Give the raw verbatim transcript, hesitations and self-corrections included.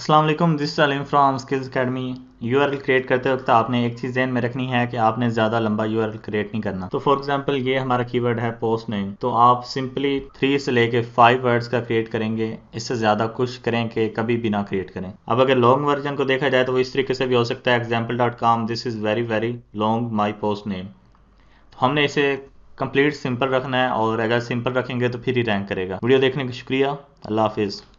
अस्सलाम वालेकुम, this Salim from skills academy. URL create करते वक्त आपने एक चीज़ ध्यान में रखनी है कि आपने ज़्यादा लंबा यूआरएल क्रिएट नहीं करना। तो फॉर एग्जांपल ये हमारा कीवर्ड है पोस्ट नेम, तो आप सिंपली थ्री से लेके फाइव वर्ड्स का क्रिएट करेंगे। इससे ज़्यादा कुछ करें कि कभी भी ना क्रिएट करें। अब अगर लॉन्ग वर्जन को देखा जाए तो वो इस तरीके से भी हो सकता है, example dot com this is very very long my post name. तो हमने इसे कंप्लीट सिंपल रखना है, और अगर सिंपल रखेंगे तो फिर ही रैंक करेगा। वीडियो देखने का शुक्रिया। अल्लाह हाफिज़।